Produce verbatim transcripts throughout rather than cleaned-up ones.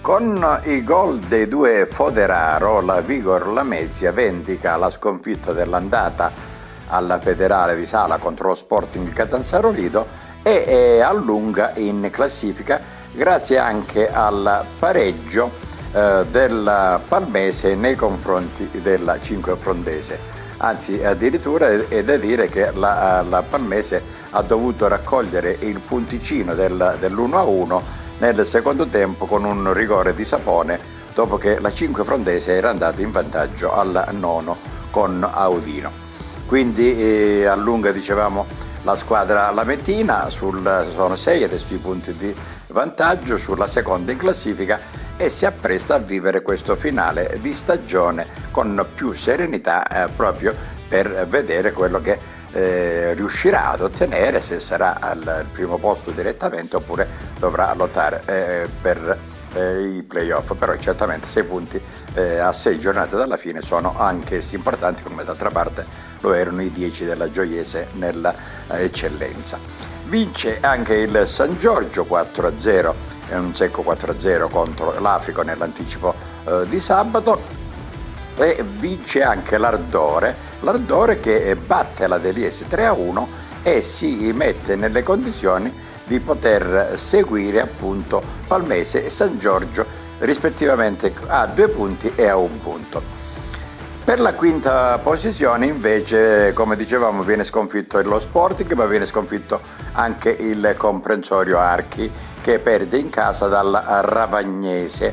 Con i gol dei due Foderaro, la Vigor Lamezia vendica la sconfitta dell'andata alla Federale di Sala contro lo Sporting Catanzaro Lido e è allunga in classifica grazie anche al pareggio eh, del Palmese nei confronti della Cinquefrontese. Anzi, addirittura è da dire che la, la Palmese ha dovuto raccogliere il punticino del, dell'uno a uno nel secondo tempo con un rigore di Sapone, dopo che la Cinquefrontese era andata in vantaggio al nono con Audino. Quindi eh, a lunga, dicevamo, la squadra lamettina, sul, sono sei adesso i punti di vantaggio sulla seconda in classifica e si appresta a vivere questo finale di stagione con più serenità eh, proprio per vedere quello che eh, riuscirà ad ottenere, se sarà al primo posto direttamente oppure dovrà lottare eh, per eh, i playoff. Però certamente sei punti eh, a sei giornate dalla fine sono anch'essi importanti, come d'altra parte lo erano i dieci della Gioiese nella eh, eccellenza. Vince anche il San Giorgio quattro a zero, un secco quattro a zero contro l'Africo nell'anticipo eh, di sabato, e vince anche l'Ardore, l'Ardore che batte la Deliese tre a uno e si mette nelle condizioni di poter seguire appunto Palmese e San Giorgio rispettivamente a due punti e a un punto. Per la quinta posizione invece, come dicevamo, viene sconfitto lo Sporting, ma viene sconfitto anche il Comprensorio Archi, che perde in casa dal Ravagnese,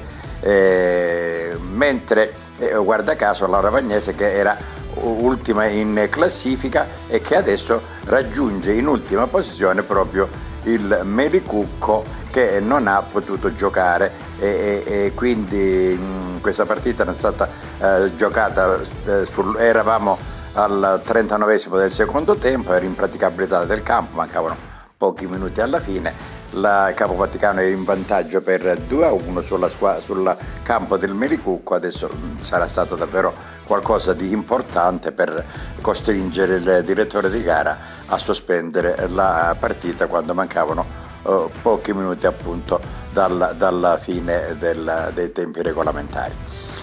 eh, mentre eh, guarda caso la Ravagnese, che era ultima in classifica e che adesso raggiunge in ultima posizione proprio il Melicucco, che non ha potuto giocare e, e, e quindi mh, questa partita non è stata eh, giocata, eh, sul, eravamo al trentanovesimo del secondo tempo, era impraticabilità del campo, mancavano pochi minuti alla fine, la Capo Vaticano era in vantaggio per due a uno sulla, sul campo del Melicucco. Adesso mh, sarà stato davvero qualcosa di importante per costringere il direttore di gara a sospendere la partita quando mancavano Uh, pochi minuti appunto dalla, dalla fine del, dei tempi regolamentari.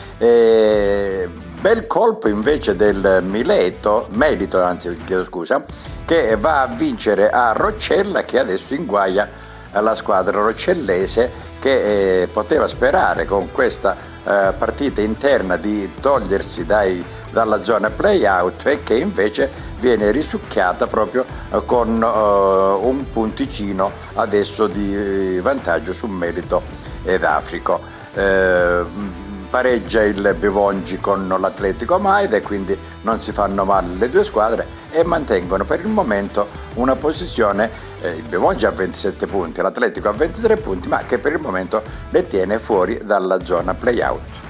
E, bel colpo invece del Mileto, Melito, anzi chiedo scusa, che va a vincere a Roccella, che adesso inguaia la squadra roccellese, che eh, poteva sperare con questa eh, partita interna di togliersi dai, dalla zona play-out e che invece viene risucchiata proprio eh, con eh, un punticino adesso di vantaggio su Melito ed Africo. Eh, pareggia il Bevongi con l'Atletico Maida e quindi non si fanno male le due squadre e mantengono per il momento una posizione, eh, il Bevongi ha ventisette punti, l'Atletico ha ventitré punti, ma che per il momento le tiene fuori dalla zona play-out.